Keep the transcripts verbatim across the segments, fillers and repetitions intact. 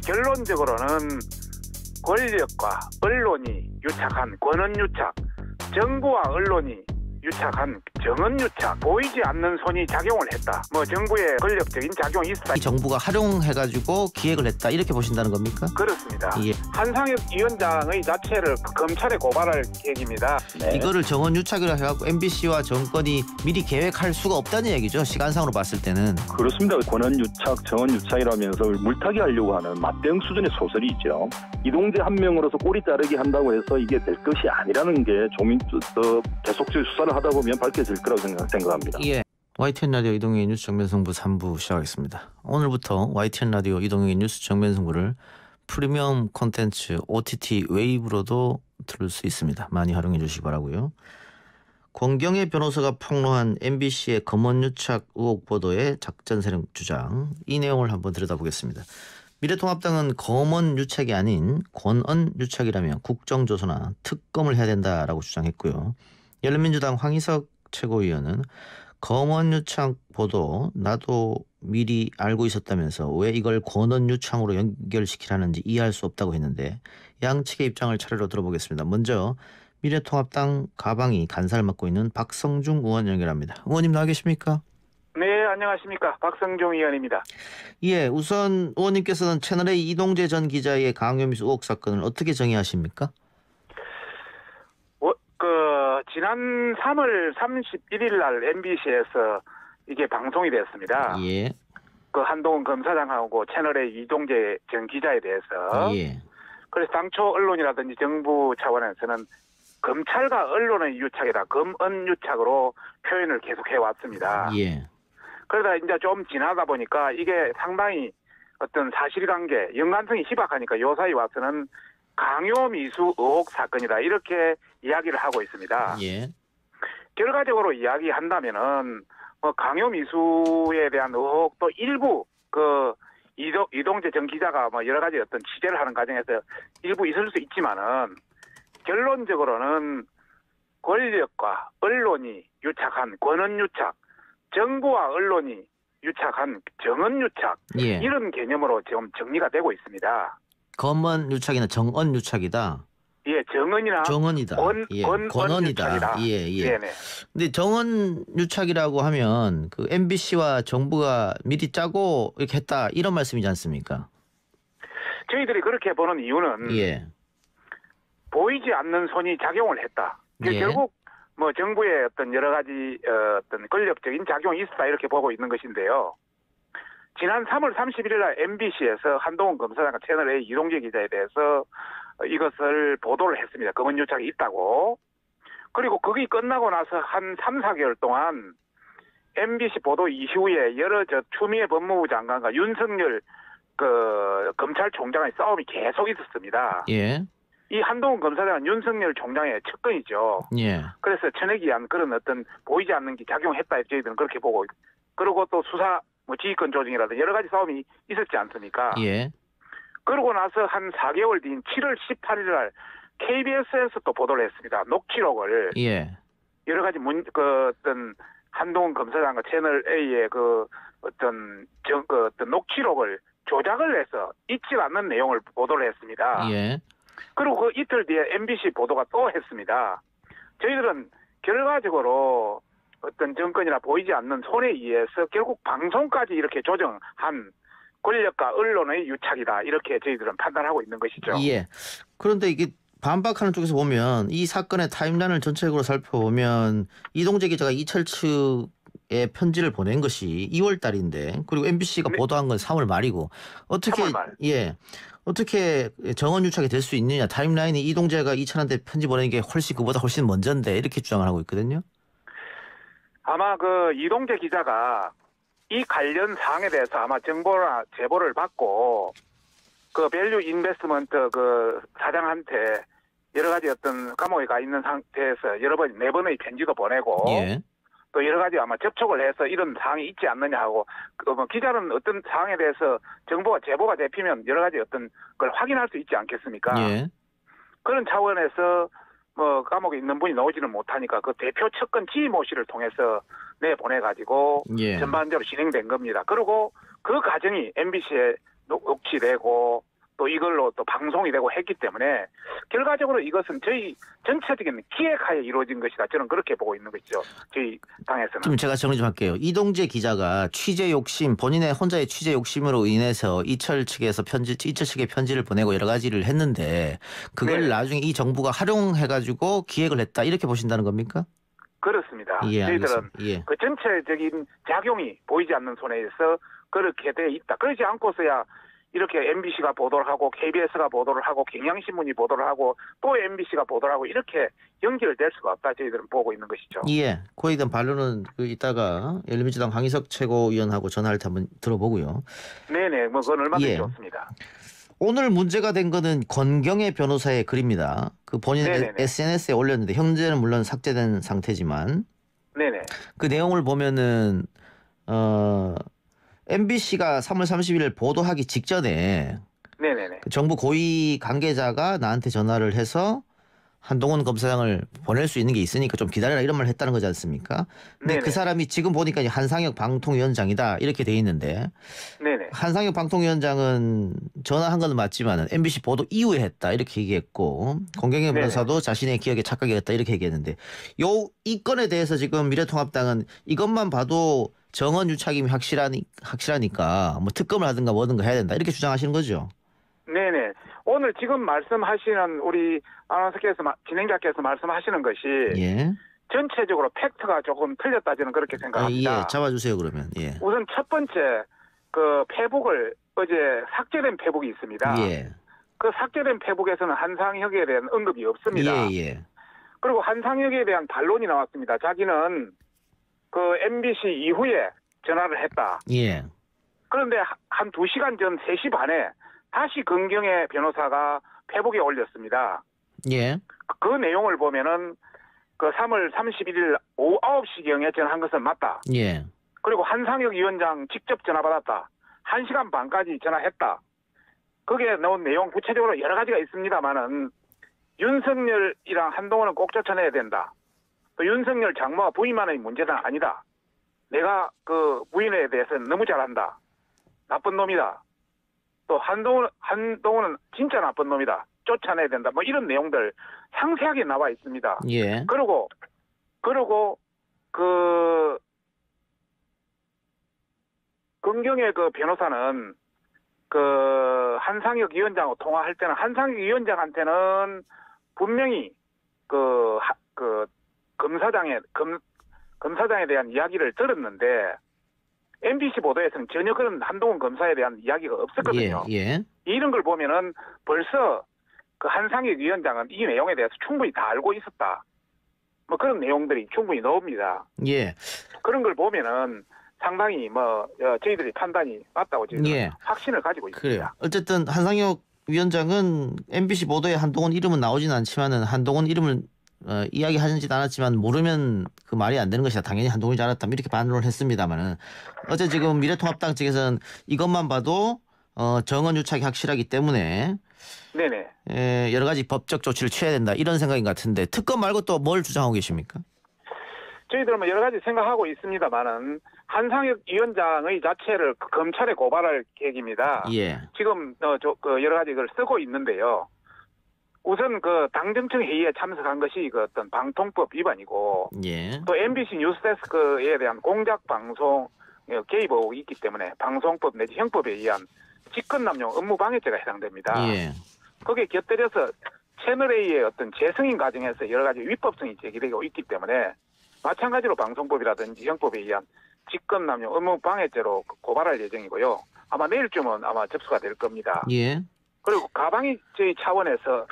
결론적으로는 권력과 언론이 유착한 권언유착, 정부와 언론이 유착한 정언유착, 보이지 않는 손이 작용을 했다. 뭐 정부의 권력적인 작용이 있다. 이 정부가 활용해가지고 기획을 했다 이렇게 보신다는 겁니까? 그렇습니다. 예. 한상혁 위원장의 자체를 검찰에 고발할 계획입니다. 네. 이거를 정언유착이라 해갖고 엠비씨와 정권이 미리 계획할 수가 없다는 얘기죠. 시간상으로 봤을 때는. 그렇습니다. 권언유착, 정언유착이라면서 물타기 하려고 하는 맞대응 수준의 소설이 있죠. 이동재 한 명으로서 꼬리 자르기 한다고 해서 이게 될 것이 아니라는 게 조민 어, 계속적인 수사를 하다 보면 밝혀질 거라고 생각, 생각합니다. 예. 와이티엔 라디오 이동욱의 뉴스 정면승부 삼 부 시작하겠습니다. 오늘부터 와이티엔 라디오 이동욱의 뉴스 정면승부를 프리미엄 콘텐츠 오티티 웨이브로도 들을 수 있습니다. 많이 활용해 주시기 바라고요. 권경의 변호사가 폭로한 엠비씨의 검언유착 의혹 보도의 작전 세력 주장, 이 내용을 한번 들여다보겠습니다. 미래통합당은 검언유착이 아닌 권언유착이라며 국정조사나 특검을 해야 된다라고 주장했고요. 열린민주당 황희석 최고위원은 검언유착 보도 나도 미리 알고 있었다면서 왜 이걸 권언유착으로 연결시키라는지 이해할 수 없다고 했는데 양측의 입장을 차례로 들어보겠습니다. 먼저 미래통합당 가방이 간사를 맡고 있는 박성중 의원 연결합니다. 의원님 나와 계십니까? 네, 안녕하십니까. 박성중 의원입니다. 예, 우선 의원님께서는 채널A 이동재 전 기자의 강요미수 의혹 사건을 어떻게 정의하십니까? 어, 그 지난 삼월 삼십일일 날 엠비씨에서 이게 방송이 됐습니다. 예. 그 한동훈 검사장하고 채널A 이동재 전 기자에 대해서. 예. 그래서 당초 언론이라든지 정부 차원에서는 검찰과 언론의 유착이다, 검언유착으로 표현을 계속해 왔습니다. 예. 그러다 이제 좀 지나다 보니까 이게 상당히 어떤 사실관계, 연관성이 희박하니까 요사이 와서는 강요미수 의혹 사건이다 이렇게 이야기를 하고 있습니다. 예. 결과적으로 이야기한다면은 뭐 강요미수에 대한 의혹도 일부 그 이동, 이동재 전 기자가 뭐 여러 가지 어떤 취재를 하는 과정에서 일부 있을 수 있지만은 결론적으로는 권력과 언론이 유착한 권언유착, 정부와 언론이 유착한 정언유착, 예. 이런 개념으로 지금 정리가 되고 있습니다. 검언유착이나 정언유착이다. 예, 정언이나 정언이다. 권, 예, 권, 권언이다. 권유착이다. 예, 예. 네네. 근데 정언유착이라고 하면 그 엠비씨와 정부가 미리 짜고 이렇게 했다 이런 말씀이지 않습니까? 저희들이 그렇게 보는 이유는 예. 보이지 않는 손이 작용을 했다. 예. 결국 뭐 정부의 어떤 여러 가지 어, 어떤 권력적인 작용이 있었다 이렇게 보고 있는 것인데요. 지난 삼월 삼십일일 날 엠비씨에서 한동훈 검사장과 채널A 이동재 기자에 대해서 이것을 보도를 했습니다. 검언유착이 있다고. 그리고 그게 끝나고 나서 한 삼, 사개월 동안 엠비씨 보도 이후에 여러 저 추미애 법무부 장관과 윤석열 그 검찰총장의 싸움이 계속 있었습니다. 예. 이 한동훈 검사장은 윤석열 총장의 측근이죠. 예. 그래서 천액이한 그런 어떤 보이지 않는 게 작용했다 저희들은 그렇게 보고, 그리고 또 수사 뭐 지휘권 조정이라든지 여러 가지 싸움이 있었지 않습니까? 예. 그러고 나서 한 사 개월 뒤인 칠월 십팔일 날 케이비에스에서 또 보도를 했습니다. 녹취록을. 예. 여러 가지 문, 그 어떤 한동훈 검사장과 채널A의 그 어떤 정, 그 어떤 녹취록을 조작을 해서 있지 않는 내용을 보도를 했습니다. 예. 그리고 그 이틀 뒤에 엠비씨 보도가 또 했습니다. 저희들은 결과적으로 어떤 정권이나 보이지 않는 손에 의해서 결국 방송까지 이렇게 조정한 권력과 언론의 유착이다 이렇게 저희들은 판단하고 있는 것이죠. 예. 그런데 이게 반박하는 쪽에서 보면 이 사건의 타임라인을 전체적으로 살펴보면 이동재 기자가 이철 측에 편지를 보낸 것이 이월 달인데 그리고 엠비씨가 네. 보도한 건 삼월 말이고 어떻게 삼월 말. 예 어떻게 정언유착이 될 수 있느냐, 타임라인이 이동재가 이철한테 편지 보낸 게 훨씬 그보다 훨씬 먼저인데 이렇게 주장을 하고 있거든요. 아마 그 이동재 기자가 이 관련 사항에 대해서 아마 정보나 제보를 받고 그 밸류 인베스트먼트 그 사장한테 여러 가지 어떤 감옥에 가 있는 상태에서 여러 번 네 번의 편지도 보내고 예. 또 여러 가지 아마 접촉을 해서 이런 사항이 있지 않느냐 하고 그 뭐 기자는 어떤 사항에 대해서 정보가 제보가 잡히면 여러 가지 어떤 걸 확인할 수 있지 않겠습니까? 예. 그런 차원에서 뭐 감옥에 있는 분이 나오지는 못하니까 그 대표 측근 지모 씨를 통해서 내보내가지고 예. 전반적으로 진행된 겁니다. 그리고 그 과정이 엠비씨에 녹취되고 또 이걸로 또 방송이 되고 했기 때문에 결과적으로 이것은 저희 전체적인 기획하에 이루어진 것이다. 저는 그렇게 보고 있는 것이죠. 저희 당에서는. 좀 제가 정리 좀 할게요. 이동재 기자가 취재 욕심, 본인의 혼자의 취재 욕심으로 인해서 이철 측에서 편지, 이철 측에 편지를 보내고 여러 가지를 했는데 그걸 네. 나중에 이 정부가 활용해가지고 기획을 했다 이렇게 보신다는 겁니까? 그렇습니다. 예, 저희들은 알겠습니다. 예. 그 전체적인 작용이 보이지 않는 손해에서 그렇게 돼 있다. 그러지 않고서야 이렇게 엠비씨가 보도를 하고 케이비에스가 보도를 하고 경향신문이 보도를 하고 또 엠비씨가 보도를 하고 이렇게 연결될 수가 없다. 저희들은 보고 있는 것이죠. 예. 거기에 대한 반론은 그 이따가 열린민주당 강희석 최고위원하고 전화할 때 한번 들어보고요. 네네. 뭐 그건 얼마든지 예. 좋습니다. 오늘 문제가 된 거는 권경의 변호사의 글입니다. 그 본인 네네네. 에스엔에스에 올렸는데 현재는 물론 삭제된 상태지만 네네. 그 내용을 보면은 어 엠비씨가 삼월 삼십일 보도하기 직전에 네네네. 그 정부 고위 관계자가 나한테 전화를 해서 한동훈 검사장을 보낼 수 있는 게 있으니까 좀 기다려라 이런 말을 했다는 거지 않습니까? 근데 네네. 그 사람이 지금 보니까 이제 한상혁 방통위원장이다 이렇게 돼 있는데 네네. 한상혁 방통위원장은 전화한 건 맞지만 엠비씨 보도 이후에 했다 이렇게 얘기했고 권경의 네네. 변호사도 자신의 기억에 착각이 했다 이렇게 얘기했는데 요 이 건에 대해서 지금 미래통합당은 이것만 봐도 정원 유착임이 확실하니, 확실하니까 뭐 특검을 하든가 뭐든가 해야 된다 이렇게 주장하시는 거죠. 네네. 오늘 지금 말씀하시는 우리 아나운서께서 마- 진행자께서 말씀하시는 것이 예. 전체적으로 팩트가 조금 틀렸다 저는 그렇게 아, 생각합니다. 예. 잡아주세요 그러면. 예. 우선 첫 번째 그 페북을 어제 삭제된 페북이 있습니다. 예. 그 삭제된 페북에서는 한상혁에 대한 언급이 없습니다. 예. 예. 그리고 한상혁에 대한 반론이 나왔습니다. 자기는 그 엠비씨 이후에 전화를 했다. 예. 그런데 한 두 시간 전 세 시 반에 다시 권경의 변호사가 페북에 올렸습니다. 예. 그, 그 내용을 보면은 그 삼월 삼십일일 오후 아홉 시경에 전화한 것은 맞다. 예. 그리고 한상혁 위원장 직접 전화 받았다. 한 시간 반까지 전화했다. 거기에 나온 내용 구체적으로 여러 가지가 있습니다만은 윤석열이랑 한동훈은 꼭 쫓아내야 된다. 또 윤석열 장모가 부인만의 문제는 아니다. 내가 그 부인에 대해서는 너무 잘한다. 나쁜 놈이다. 또 한동훈, 한동훈은 진짜 나쁜 놈이다. 쫓아내야 된다. 뭐 이런 내용들 상세하게 나와 있습니다. 예. 그리고, 그리고, 그, 권경의 그 변호사는 그 한상혁 위원장하고 통화할 때는 한상혁 위원장한테는 분명히 그, 하, 그, 검사장에, 검, 검사장에 대한 이야기를 들었는데 엠비씨 보도에서는 전혀 그런 한동훈 검사에 대한 이야기가 없었거든요. 예. 예. 이런 걸 보면은 벌써 그 한상혁 위원장은 이 내용에 대해서 충분히 다 알고 있었다. 뭐 그런 내용들이 충분히 나옵니다. 예. 그런 걸 보면은 상당히 뭐 어, 저희들이 판단이 맞다고 저희는 예. 확신을 가지고 있습니다. 그래요. 어쨌든 한상혁 위원장은 엠비씨 보도에 한동훈 이름은 나오진 않지만은 한동훈 이름을 어, 이야기하진 않았지만 모르면 그 말이 안 되는 것이다. 당연히 한동훈이 잘했다. 이렇게 반론을 했습니다만은 어제 지금 미래통합당 측에서는 이것만 봐도 어, 정원 유착이 확실하기 때문에 네네. 에, 여러 가지 법적 조치를 취해야 된다 이런 생각인 것 같은데 특검 말고 또 뭘 주장하고 계십니까? 저희들은 뭐 여러 가지 생각하고 있습니다만은 한상혁 위원장의 자체를 그 검찰에 고발할 계획입니다. 예. 지금 어, 저, 그 여러 가지 걸 쓰고 있는데요. 우선 그 당정청 회의에 참석한 것이 그 어떤 방통법 위반이고 예. 또 엠비씨 뉴스데스크에 대한 공작 방송 개입 의혹이 있기 때문에 방송법 내지 형법에 의한 직권남용 업무방해죄가 해당됩니다. 예. 거기에 곁들여서 채널A의 어떤 재승인 과정에서 여러 가지 위법성이 제기되고 있기 때문에 마찬가지로 방송법이라든지 형법에 의한 직권남용 업무방해죄로 고발할 예정이고요. 아마 내일쯤은 아마 접수가 될 겁니다. 예. 그리고 가방이 저희 차원에서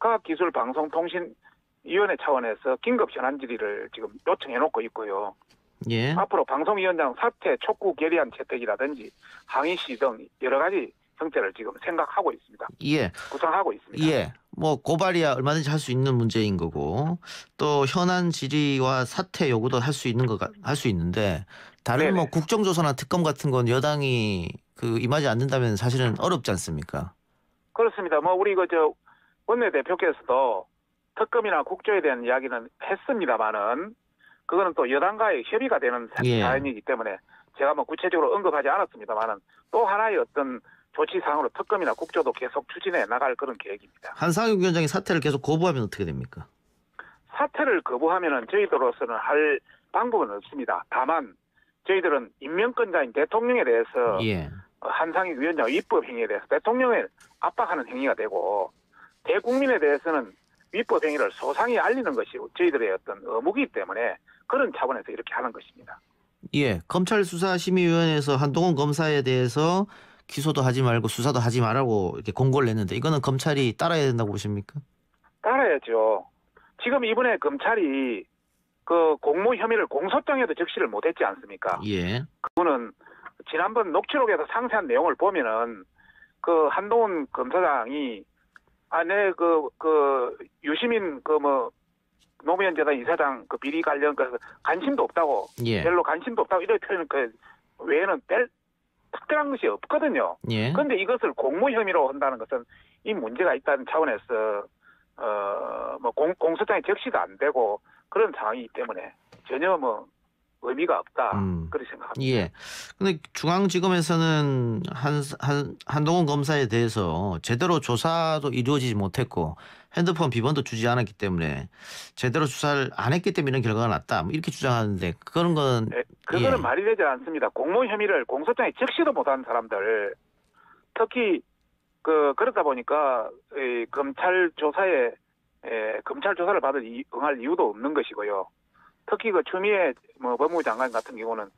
과학기술방송통신위원회 차원에서 긴급 현안 질의를 지금 요청해놓고 있고요. 예. 앞으로 방송위원장 사퇴 촉구 결의안 채택이라든지 항의 시 등 여러 가지 형태를 지금 생각하고 있습니다. 예. 구상하고 있습니다. 예. 뭐 고발이야 얼마든지 할 수 있는 문제인 거고 또 현안 질의와 사퇴 요구도 할 수 있는 거가 할 수 있는데 다른 네네. 뭐 국정조사나 특검 같은 건 여당이 그 임하지 않는다면 사실은 어렵지 않습니까? 그렇습니다. 뭐 우리 그 저 원내대표께서도 특검이나 국조에 대한 이야기는 했습니다만은 그거는 또 여당과의 협의가 되는 예. 사안이기 때문에 제가 뭐 구체적으로 언급하지 않았습니다만은 또 하나의 어떤 조치 사항으로 특검이나 국조도 계속 추진해 나갈 그런 계획입니다. 한상혁 위원장이 사퇴를 계속 거부하면 어떻게 됩니까? 사퇴를 거부하면은 저희들로서는 할 방법은 없습니다. 다만 저희들은 임명권자인 대통령에 대해서 예. 한상혁 위원장 위법 행위에 대해서 대통령을 압박하는 행위가 되고 대국민에 대해서는 위법 행위를 소상히 알리는 것이 저희들의 어떤 의무이기 때문에 그런 차원에서 이렇게 하는 것입니다. 예. 검찰 수사심의위원회에서 한동훈 검사에 대해서 기소도 하지 말고 수사도 하지 말라고 이렇게 공고를 냈는데 이거는 검찰이 따라야 된다고 보십니까? 따라야죠. 지금 이번에 검찰이 그 공모 혐의를 공소장에도 적시를 못했지 않습니까? 예. 그거는 지난번 녹취록에서 상세한 내용을 보면은 그 한동훈 검사장이 아내 그 그 유시민 그 뭐 노무현 재단 이사장 그 비리 관련 그 관심도 없다고 예. 별로 관심도 없다고 이렇게 표현 그 외에는 뺄 특별한 것이 없거든요. 예. 그런데 이것을 공모 혐의로 한다는 것은 이 문제가 있다는 차원에서 어 뭐 공소장에 적시도 안 되고 그런 상황이기 때문에 전혀 뭐 의미가 없다 음. 그렇게 생각합니다. 예. 근데 중앙지검에서는 한, 한, 한동훈 검사에 대해서 제대로 조사도 이루어지지 못했고 핸드폰 비번도 주지 않았기 때문에 제대로 수사를 안 했기 때문에 이런 결과가 났다. 뭐 이렇게 주장하는데 그런 건 네, 그거는 예. 말이 되지 않습니다. 공모 혐의를 공소장에 적시도 못한 사람들 특히 그 그러다 보니까 이 검찰 조사에 에, 검찰 조사를 받을 이, 응할 이유도 없는 것이고요. 특히 그 추미애 뭐 법무부 장관 같은 경우는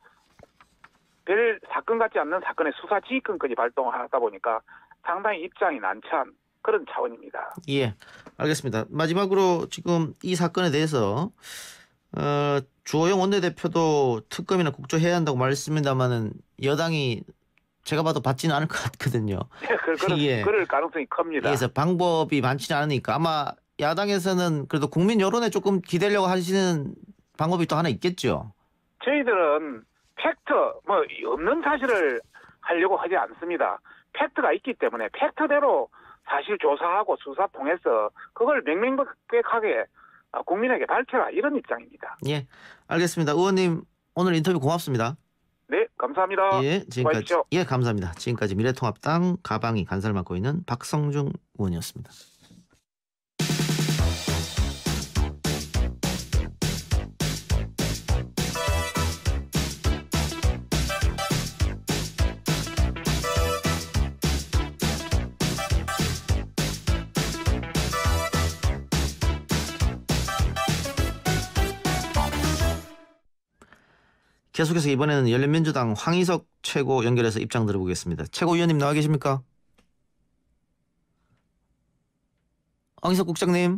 별 사건 같지 않는 사건의 수사 지휘권까지 발동하다 보니까 상당히 입장이 난처한 그런 차원입니다. 예, 알겠습니다. 마지막으로 지금 이 사건에 대해서 어, 주호영 원내대표도 특검이나 국조해야 한다고 말했습니다만은 여당이 제가 봐도 받지는 않을 것 같거든요. 그, 그럴, 예. 그럴 가능성이 큽니다. 그래서 방법이 많지는 않으니까 아마 야당에서는 그래도 국민 여론에 조금 기대려고 하시는 방법이 또 하나 있겠죠. 저희들은 팩트, 뭐 없는 사실을 하려고 하지 않습니다. 팩트가 있기 때문에 팩트대로 사실 조사하고 수사 통해서 그걸 명명백백하게 국민에게 밝혀라 이런 입장입니다. 예, 알겠습니다. 의원님 오늘 인터뷰 고맙습니다. 네, 감사합니다. 예, 지금까지 수고하십시오. 예 감사합니다. 지금까지 미래통합당 가방이 간사를 맡고 있는 박성중 의원이었습니다. 계속해서 이번에는 열린민주당 황희석 최고 연결해서 입장 들어보겠습니다. 최고위원님 나와 계십니까? 황희석 국장님.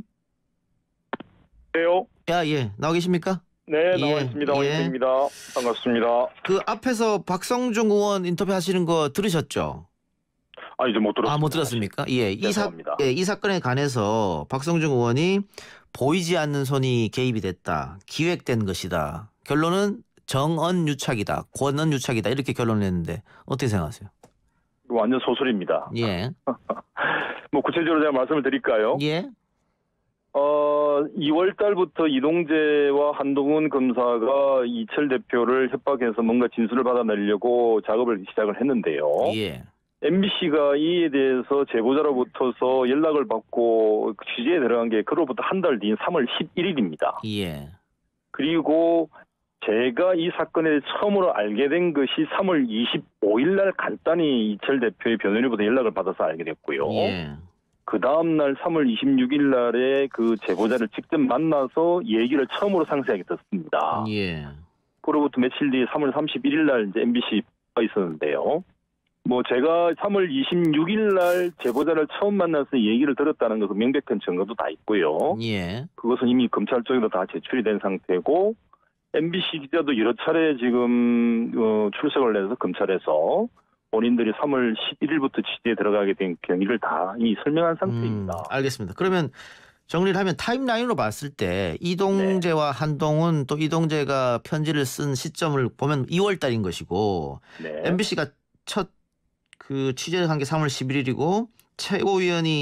네요. 야, 예, 나와 계십니까? 네, 나와 예, 있습니다. 예. 황희석입니다. 반갑습니다. 그 앞에서 박성중 의원 인터뷰 하시는 거 들으셨죠? 아, 이제 못 들었습니다. 아, 못 들었습니까? 예, 이, 사, 죄송합니다. 예, 이 사건에 관해서 박성중 의원이 보이지 않는 손이 개입이 됐다. 기획된 것이다. 결론은 정언 유착이다. 권언 유착이다. 이렇게 결론을 냈는데 어떻게 생각하세요? 완전 소설입니다. 예. 뭐 구체적으로 제가 말씀을 드릴까요? 예. 어, 이월 달부터 이동재와 한동훈 검사가 이철 대표를 협박해서 뭔가 진술을 받아내려고 작업을 시작을 했는데요. 예. 엠비씨가 이에 대해서 제보자로부터서 연락을 받고 취재에 들어간 게 그로부터 한 달 뒤인 삼월 십일일입니다. 예. 그리고 제가 이 사건을 처음으로 알게 된 것이 삼월 이십오일 날 간단히 이철 대표의 변호인으로부터 연락을 받아서 알게 됐고요. 예. 그 다음날 삼월 이십육일 날에 그 제보자를 직접 만나서 얘기를 처음으로 상세하게 듣습니다. 예. 그로부터 며칠 뒤에 삼월 삼십일일 날 이제 엠비씨가 있었는데요. 뭐 제가 삼월 이십육일 날 제보자를 처음 만나서 얘기를 들었다는 것은 명백한 증거도 다 있고요. 예. 그것은 이미 검찰 쪽에도 다 제출이 된 상태고 엠비씨 기자도 여러 차례 지금 어, 출석을 해서 검찰에서 본인들이 삼월 십일일부터 취재에 들어가게 된 경위를 다 이미 설명한 상태입니다. 음, 알겠습니다. 그러면 정리를 하면 타임라인으로 봤을 때 이동재와 네. 한동훈 또 이동재가 편지를 쓴 시점을 보면 이월 달인 것이고 네. 엠비씨가 첫 그 취재한 게 삼월 십일일이고 최고위원이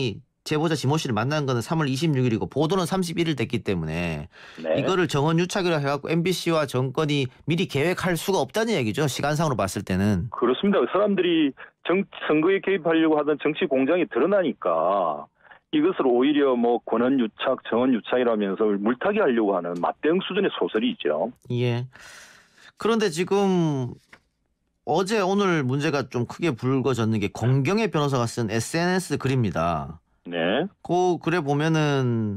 제보자 지모 씨를 만난 거는 삼월 이십육일이고 보도는 삼십일일 됐기 때문에 네. 이거를 정원 유착이라 해갖고 엠비씨와 정권이 미리 계획할 수가 없다는 얘기죠. 시간상으로 봤을 때는. 그렇습니다. 사람들이 정, 선거에 개입하려고 하던 정치 공작이 드러나니까 이것을 오히려 뭐 권한 유착, 정원 유착이라면서 물타기 하려고 하는 맞대응 수준의 소설이죠. 예. 그런데 지금 어제 오늘 문제가 좀 크게 불거졌는 게 권경의 변호사가 쓴 에스엔에스 글입니다. 네. 그 글에 보면은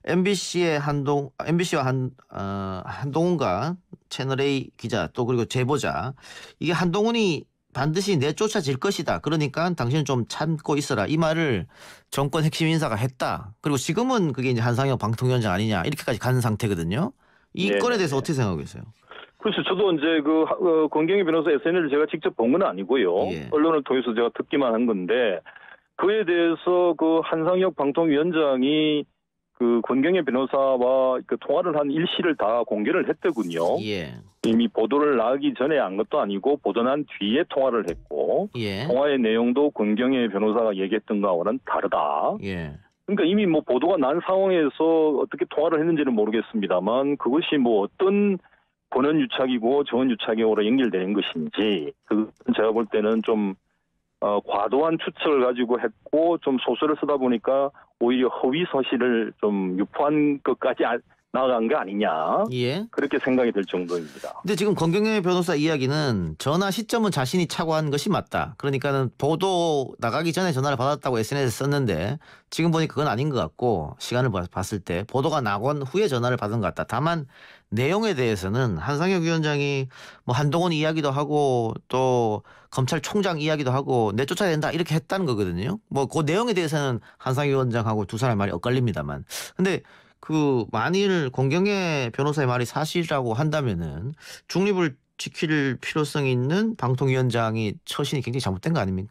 엠비씨의 한동 엠비씨와 한 어, 한동훈과 채널 A 기자 또 그리고 제보자 이게 한동훈이 반드시 내쫓아질 것이다. 그러니까 당신은 좀 참고 있어라. 이 말을 정권 핵심 인사가 했다. 그리고 지금은 그게 이제 한상혁 방통위원장 아니냐 이렇게까지 간 상태거든요. 이 네네. 건에 대해서 어떻게 생각하고 계세요? 그래서 저도 이제 그 어, 권경희 변호사 에스엔에스를 제가 직접 본 건 아니고요. 예. 언론을 통해서 제가 듣기만 한 건데 그에 대해서 그 한상혁 방통위원장이 그 권경희 변호사와 그 통화를 한 일시를 다 공개를 했더군요. 예. 이미 보도를 나가기 전에 한 것도 아니고 보도 난 뒤에 통화를 했고 예. 통화의 내용도 권경희 변호사가 얘기했던 거와는 다르다. 예. 그러니까 이미 뭐 보도가 난 상황에서 어떻게 통화를 했는지는 모르겠습니다만 그것이 뭐 어떤 권한 유착이고 정원 유착으로 연결되는 것인지 그 제가 볼 때는 좀 어, 과도한 추측을 가지고 했고 좀 소설을 쓰다 보니까 오히려 허위 사실을 좀 유포한 것까지 아, 나아간 게 아니냐 예. 그렇게 생각이 들 정도입니다. 근데 지금 권경의 변호사 이야기는 전화 시점은 자신이 착오한 것이 맞다. 그러니까는 보도 나가기 전에 전화를 받았다고 에스엔에스에 썼는데 지금 보니 그건 아닌 것 같고 시간을 봤을 때 보도가 나건 후에 전화를 받은 것 같다. 다만 내용에 대해서는 한상혁 위원장이 뭐 한동훈 이야기도 하고 또 검찰총장 이야기도 하고 내쫓아야 된다 이렇게 했다는 거거든요. 뭐 그 내용에 대해서는 한상혁 위원장하고 두 사람의 말이 엇갈립니다만. 근데 그 만일 권경의 변호사의 말이 사실이라고 한다면은 중립을 지킬 필요성이 있는 방통위원장이 처신이 굉장히 잘못된 거 아닙니까?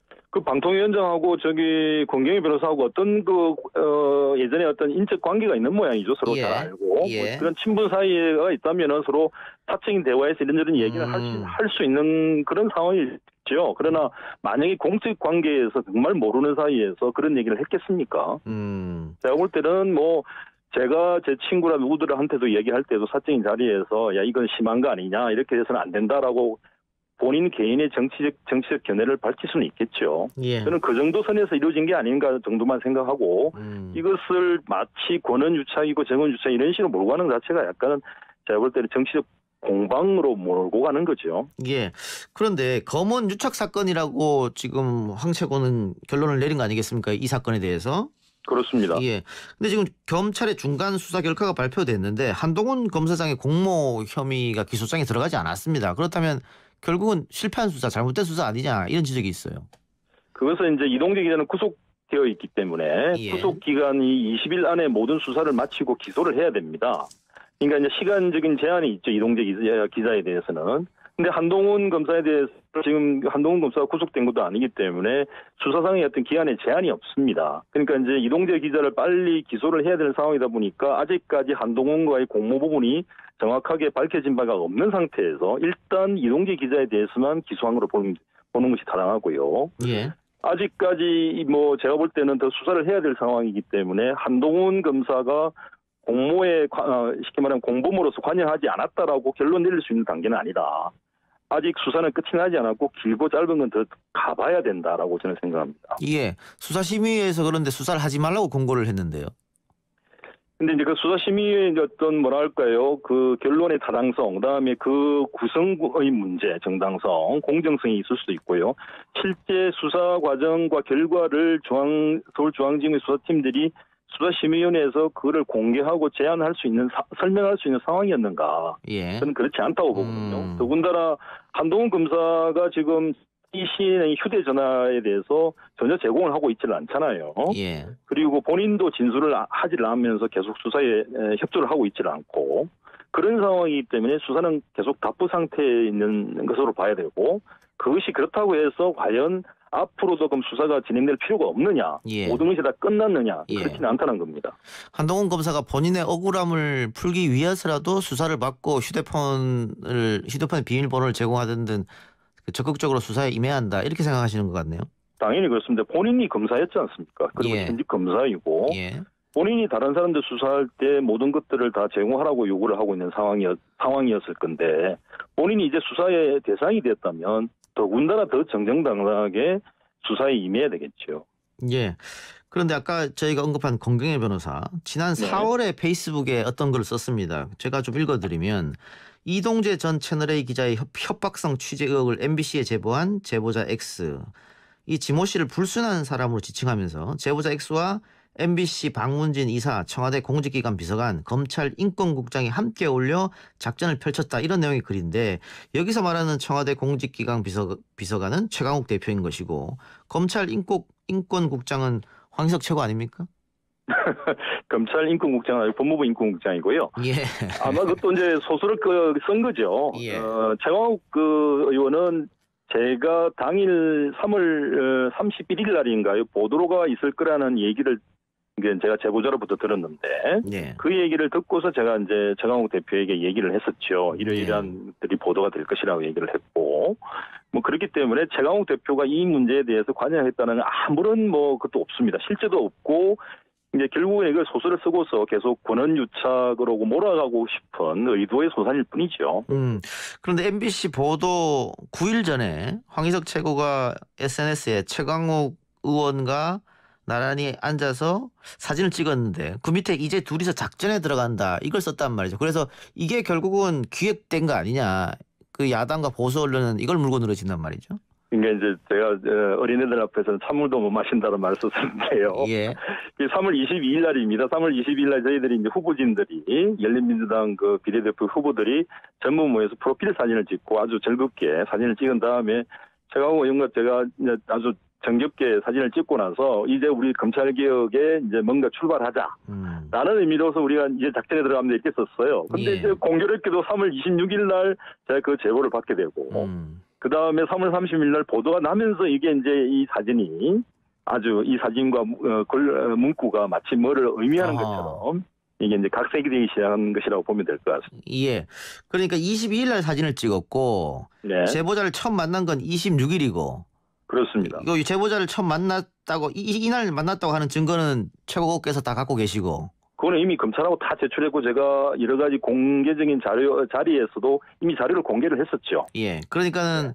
그 방통위원장하고 저기 권경희 변호사하고 어떤 그 어, 예전에 어떤 인적 관계가 있는 모양이죠. 서로 예. 잘 알고 예. 뭐 그런 친분 사이가 있다면은 서로 사적인 대화에서 이런저런 얘기를 음. 할 수 할 수 있는 그런 상황이죠. 그러나 만약에 공적 관계에서 정말 모르는 사이에서 그런 얘기를 했겠습니까? 음. 제가 볼 때는 뭐 제가 제 친구라 누구들한테도 얘기할 때도 사적인 자리에서 야 이건 심한 거 아니냐 이렇게 해서는 안 된다라고 본인 개인의 정치적 정치적 견해를 밝힐 수는 있겠죠. 예. 저는 그 정도 선에서 이루어진 게 아닌가 정도만 생각하고 음. 이것을 마치 권한 유착이고 정원 유착 이런 식으로 몰고 가는 것 자체가 약간은 제가 볼 때는 정치적 공방으로 몰고 가는 거죠. 예. 그런데 검언 유착 사건이라고 지금 황채고는 결론을 내린 거 아니겠습니까? 이 사건에 대해서. 그렇습니다. 예. 근데 지금 검찰의 중간 수사 결과가 발표됐는데 한동훈 검사장의 공모 혐의가 기소장에 들어가지 않았습니다. 그렇다면 결국은 실패한 수사, 잘못된 수사 아니냐 이런 지적이 있어요. 그것은 이제 이동재 기자는 구속되어 있기 때문에 예. 구속 기간이 이십 일 안에 모든 수사를 마치고 기소를 해야 됩니다. 그러니까 이제 시간적인 제한이 있죠. 이동재 기자, 기자에 대해서는. 근데 한동훈 검사에 대해서 지금 한동훈 검사가 구속된 것도 아니기 때문에 수사상의 어떤 기한에 제한이 없습니다. 그러니까 이제 이동재 기자를 빨리 기소를 해야 되는 상황이다 보니까 아직까지 한동훈과의 공모 부분이 정확하게 밝혀진 바가 없는 상태에서 일단 이동재 기자에 대해서만 기소항으로 보는, 보는 것이 타당하고요. 예. 아직까지 뭐 제가 볼 때는 더 수사를 해야 될 상황이기 때문에 한동훈 검사가 공모에 쉽게 말하면 공범으로서 관여하지 않았다라고 결론 내릴 수 있는 단계는 아니다. 아직 수사는 끝이 나지 않았고 길고 짧은 건 더 가봐야 된다라고 저는 생각합니다. 예. 수사심의회에서 그런데 수사를 하지 말라고 공고를 했는데요. 근데 이제 그 수사심의의 어떤 뭐랄까요 그 결론의 타당성, 그다음에 그 구성의 문제, 정당성, 공정성이 있을 수도 있고요. 실제 수사 과정과 결과를 중앙 서울중앙지검의 수사팀들이 수사심의위원회에서 그거를 공개하고 제안할 수 있는 사, 설명할 수 있는 상황이었는가? 예. 저는 그렇지 않다고 보거든요. 음. 더군다나 한동훈 검사가 지금 이 시인의 휴대전화에 대해서 전혀 제공을 하고 있지는 않잖아요. 예. 그리고 본인도 진술을 하지를 않으면서 계속 수사에 협조를 하고 있지는 않고 그런 상황이기 때문에 수사는 계속 답부 상태에 있는 것으로 봐야 되고 그것이 그렇다고 해서 과연 앞으로도 그럼 수사가 진행될 필요가 없느냐, 예. 모든 것이 다 끝났느냐, 예. 그렇지는 않다는 겁니다. 한동훈 검사가 본인의 억울함을 풀기 위해서라도 수사를 받고 휴대폰을 휴대폰 비밀번호를 제공하던 등 적극적으로 수사에 임해야 한다 이렇게 생각하시는 것 같네요. 당연히 그렇습니다. 본인이 검사였지 않습니까? 그리고 예. 현직 검사이고 예. 본인이 다른 사람들 수사할 때 모든 것들을 다 제공하라고 요구를 하고 있는 상황이었, 상황이었을 건데 본인이 이제 수사의 대상이 됐다면 더군다나 더 정정당당하게 수사에 임해야 되겠죠. 예. 그런데 아까 저희가 언급한 권경혜 변호사 지난 네. 사월에 페이스북에 어떤 글을 썼습니다. 제가 좀 읽어드리면 이동재 전 채널A 기자의 협- 협박성 취재 의혹을 엠비씨에 제보한 제보자 X. 이 지모 씨를 불순한 사람으로 지칭하면서 제보자 X와 엠비씨 박문진 이사, 청와대 공직기관 비서관, 검찰 인권국장이 함께 어울려 작전을 펼쳤다. 이런 내용의 글인데 여기서 말하는 청와대 공직기관 비서, 비서관은 최강욱 대표인 것이고 검찰 인권, 인권국장은 황희석 최고 아닙니까? 검찰 인권국장은 아니고 법무부 인권국장이고요. 예. 아마 그것도 이제 소설을 그, 쓴 거죠. 예. 어, 최강욱 그 의원은 제가 당일 삼월 삼십일 일 날인가요? 보도로가 있을 거라는 얘기를 이게 제가 제보자로부터 들었는데 예. 그 얘기를 듣고서 제가 이제 최강욱 대표에게 얘기를 했었죠. 이러이러한 것들이 보도가 될 것이라고 얘기를 했고 뭐 그렇기 때문에 최강욱 대표가 이 문제에 대해서 관여했다는 아무런 뭐 것도 없습니다. 실제도 없고 이제 결국은 이걸 소설을 쓰고서 계속 권한유착으로 몰아가고 싶은 의도의 소산일 뿐이죠. 음. 그런데 엠비씨 보도 구 일 전에 황희석 최고가 에스엔에스에 최강욱 의원과 나란히 앉아서 사진을 찍었는데 그 밑에 이제 둘이서 작전에 들어간다 이걸 썼단 말이죠. 그래서 이게 결국은 기획된 거 아니냐. 그 야당과 보수 언론은 이걸 물고 늘어진단 말이죠. 그러니까 이제 제가 어린애들 앞에서는 찬물도 못 마신다는 말을 썼는데요. 예. 삼월 이십이 일 날입니다. 삼월 이십이 일 날 저희들이 이제 후보진들이 열린민주당 그 비례대표 후보들이 전부 모여서 프로필 사진을 찍고 아주 즐겁게 사진을 찍은 다음에 최강욱 의원과 제가 이제 아주 정겹게 사진을 찍고 나서 이제 우리 검찰 개혁에 이제 뭔가 출발하자. 음. 라는 의미로서 우리가 이제 작전에 들어가면 이렇게 썼어요. 근데 예. 이제 공교롭게도 삼월 이십육 일 날 제가 그 제보를 받게 되고 음. 그 다음에 삼월 삼십 일 날 보도가 나면서 이게 이제 이 사진이 아주 이 사진과 어, 글, 어, 문구가 마치 뭐를 의미하는 아하. 것처럼 이게 이제 각색이 되기 시작한 것이라고 보면 될 것 같습니다. 예. 그러니까 이십이 일 날 사진을 찍었고 네. 제보자를 처음 만난 건 이십육 일이고 그렇습니다. 이거 제보자를 처음 만났다고 이, 이날 만났다고 하는 증거는 최고께서 다 갖고 계시고. 그거는 이미 검찰하고 다 제출했고 제가 여러 가지 공개적인 자료 자리에서도 이미 자료를 공개를 했었죠. 예. 그러니까는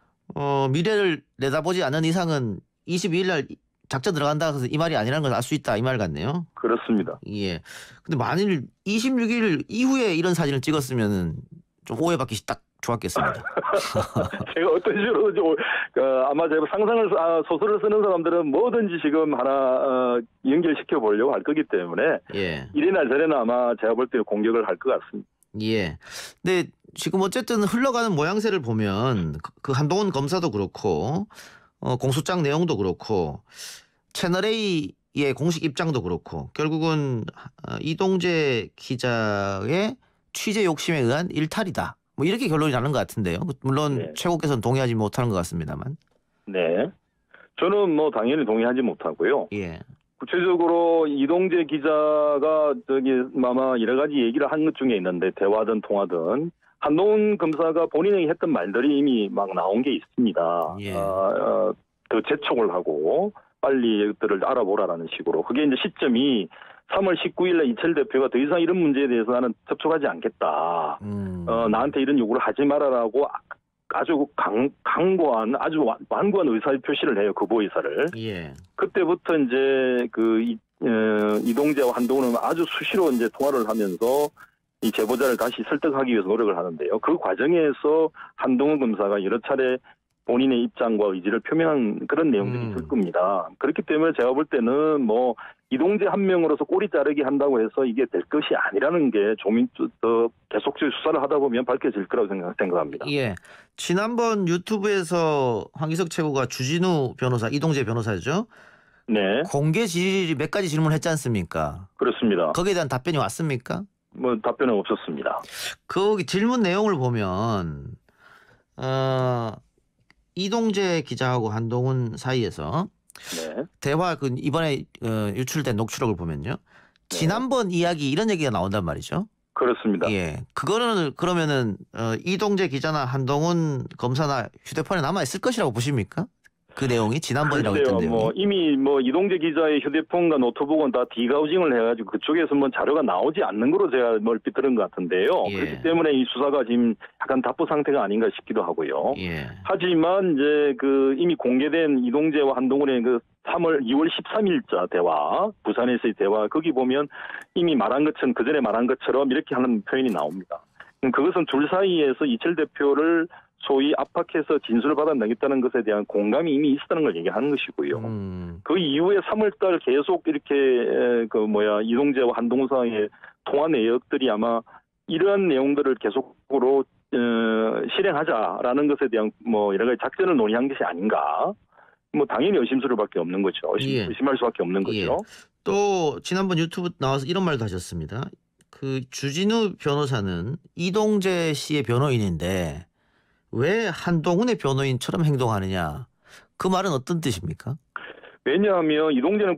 어, 미래를 내다보지 않는 이상은 이십이 일 날 작전 들어간다 해서 이 말이 아니라는 걸 알 수 있다 이 말 같네요. 그렇습니다. 예. 근데 만일 이십육 일 이후에 이런 사진을 찍었으면은 좀 오해받기 딱 좋았겠습니다. 제가 어떤 식으로 좀, 어, 아마 제가 상상을 아, 소설을 쓰는 사람들은 뭐든지 지금 하나 어, 연결시켜 보려고 할 거기 때문에 예. 이래나 저래나 아마 제가 볼 때 공격을 할 것 같습니다. 예. 근데 지금 어쨌든 흘러가는 모양새를 보면 그- 그 한동훈 검사도 그렇고 어, 공소장 내용도 그렇고 채널A의 공식 입장도 그렇고 결국은 어, 이동재 기자의 취재 욕심에 의한 일탈이다. 뭐 이렇게 결론이 나는 것 같은데요. 물론 네. 최고께서는 동의하지 못하는 것 같습니다만. 네. 저는 뭐 당연히 동의하지 못하고요. 예. 구체적으로 이동재 기자가 저기 아마 여러 가지 얘기를 한 것 중에 있는데 대화든 통화든 한동훈 검사가 본인이 했던 말들이 이미 막 나온 게 있습니다. 예. 어, 어, 더 재촉을 하고 빨리 이것들을 알아보라라는 식으로. 그게 이제 시점이 삼월 십구 일에 이철 대표가 더 이상 이런 문제에 대해서 나는 접촉하지 않겠다. 음. 어, 나한테 이런 요구를 하지 말아라고 아주 강, 강고한 아주 완- 완고한 의사 표시를 해요. 거부 의사를. 예. 그때부터 이제 그 이, 어, 이동재와 한동훈은 아주 수시로 이제 통화를 하면서 이 제보자를 다시 설득하기 위해서 노력을 하는데요. 그 과정에서 한동훈 검사가 여러 차례 본인의 입장과 의지를 표명한 그런 내용들이 음. 있을 겁니다. 그렇기 때문에 제가 볼 때는 뭐 이동재 한 명으로서 꼬리 자르기 한다고 해서 이게 될 것이 아니라는 게 좀 더 계속적인 수사를 하다 보면 밝혀질 거라고 생각, 생각합니다. 예. 지난번 유튜브에서 황희석 최고가 주진우 변호사, 이동재 변호사죠. 네, 공개 질의 몇 가지 질문을 했지 않습니까? 그렇습니다. 거기에 대한 답변이 왔습니까? 뭐 답변은 없었습니다. 그 질문 내용을 보면 어, 이동재 기자하고 한동훈 사이에서 네, 대화 그 이번에 어, 유출된 녹취록을 보면요. 지난번 이야기 이런 얘기가 나온단 말이죠. 그렇습니다. 예. 그거는 그러면은 어, 이동재 기자나 한동훈 검사나 휴대폰에 남아 있을 것이라고 보십니까? 그 내용이 지난번이라고 글쎄요, 했던 내용이. 뭐 이미 뭐 이동재 기자의 휴대폰과 노트북은 다 디가우징을 해가지고 그쪽에서 뭐 자료가 나오지 않는 거로 제가 멀핏 들은 것 같은데요. 예. 그렇기 때문에 이 수사가 지금 약간 답보 상태가 아닌가 싶기도 하고요. 예. 하지만 이제 그 이미 공개된 이동재와 한동훈의 그 삼월 이월 십삼일자 대화, 부산에서의 대화, 거기 보면 이미 말한 것처럼 그 전에 말한 것처럼 이렇게 하는 표현이 나옵니다. 그것은 둘 사이에서 이철 대표를 소위 압박해서 진술을 받아내겠다는 것에 대한 공감이 이미 있었다는 걸 얘기하는 것이고요. 음. 그 이후에 삼월달 계속 이렇게 그 뭐야 이동재와 한동훈 사이의 통화 내역들이 아마 이러한 내용들을 계속으로 어, 실행하자라는 것에 대한 뭐 여러 가지 작전을 논의한 것이 아닌가. 뭐 당연히 의심스러울 밖에 없는 거죠. 의심, 예. 의심할 수밖에 없는 거죠. 예. 또 지난번 유튜브 나와서 이런 말도 하셨습니다. 그 주진우 변호사는 이동재 씨의 변호인인데 왜 한동훈의 변호인처럼 행동하느냐. 그 말은 어떤 뜻입니까? 왜냐하면 이동재는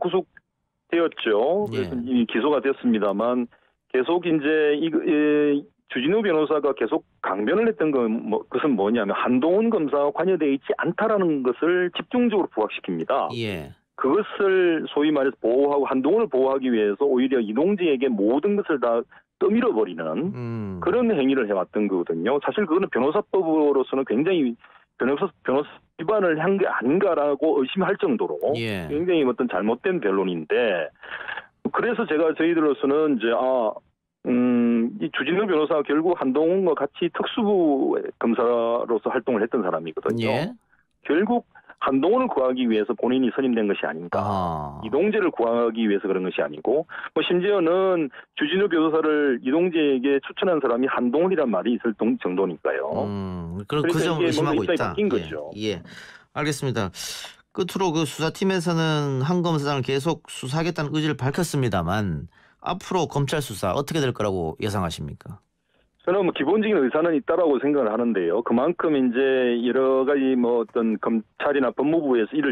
구속되었죠. 예. 그래서 이미 기소가 됐습니다만 계속 이제 이, 이 주진우 변호사가 계속 강변을 했던 건 뭐, 그것은 뭐냐면 한동훈 검사와 관여되어 있지 않다라는 것을 집중적으로 부각시킵니다. 예. 그것을 소위 말해서 보호하고 한동훈을 보호하기 위해서 오히려 이동재에게 모든 것을 다 떠밀어버리는 음. 그런 행위를 해왔던 거거든요. 사실 그거는 변호사법으로서는 굉장히 변호사, 변호사 위반을 한 게 아닌가라고 의심할 정도로 예. 굉장히 어떤 잘못된 변론인데 그래서 제가 저희들로서는 이제 아, 음, 이 주진우 변호사가 결국 한동훈과 같이 특수부 검사로서 활동을 했던 사람이거든요. 예. 결국 한동훈을 구하기 위해서 본인이 선임된 것이 아닌가. 아. 이동재를 구하기 위해서 그런 것이 아니고 뭐 심지어는 주진우 변호사를 이동재에게 추천한 사람이 한동훈이란 말이 있을 정도니까요. 음, 그럼 그 그러니까 점을 이게 의심하고 뭔가 입장이 있다. 바뀐 예. 거죠. 예. 알겠습니다. 끝으로 그 수사팀에서는 한 검사장을 계속 수사하겠다는 의지를 밝혔습니다만 앞으로 검찰 수사 어떻게 될 거라고 예상하십니까? 저는 뭐 기본적인 의사는 있다라고 생각을 하는데요. 그만큼 이제 여러 가지 뭐 어떤 검찰이나 법무부에서 이를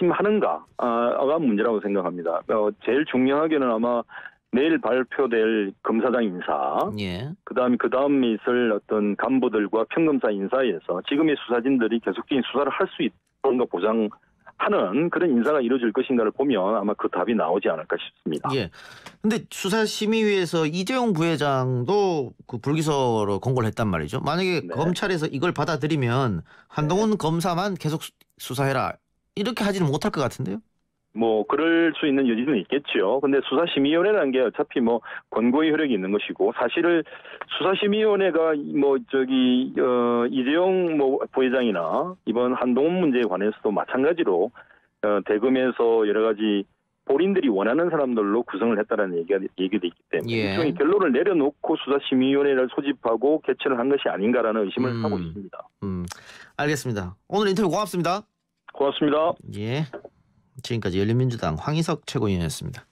뒷받침하는가가 문제라고 생각합니다. 어, 제일 중요하게는 아마 내일 발표될 검사장 인사, 예. 그다음에 그 다음에 있을 어떤 간부들과 평검사 인사에서 지금의 수사진들이 계속적인 수사를 할 수 있는 거 보장하는 그런 인사가 이루어질 것인가를 보면 아마 그 답이 나오지 않을까 싶습니다. 예. 근데 수사심의위에서 이재용 부회장도 그 불기소로 공고를 했단 말이죠. 만약에 네. 검찰에서 이걸 받아들이면 한동훈 검사만 계속 수- 수사해라. 이렇게 하지는 못할 것 같은데요. 뭐 그럴 수 있는 여지는 있겠죠. 근데 수사심의위원회라는 게 어차피 뭐 권고의 효력이 있는 것이고 사실은 수사심의위원회가 뭐 저기 어 이재용 뭐 부회장이나 이번 한동훈 문제에 관해서도 마찬가지로 어 대검에서 여러 가지 본인들이 원하는 사람들로 구성을 했다라는 얘기가 얘기도 있기 때문에 예. 일종의 결론을 내려놓고 수사심의위원회를 소집하고 개최를 한 것이 아닌가라는 의심을 음. 하고 있습니다. 음, 알겠습니다. 오늘 인터뷰 고맙습니다. 고맙습니다. 예. 지금까지 열린민주당 황희석 최고위원이었습니다.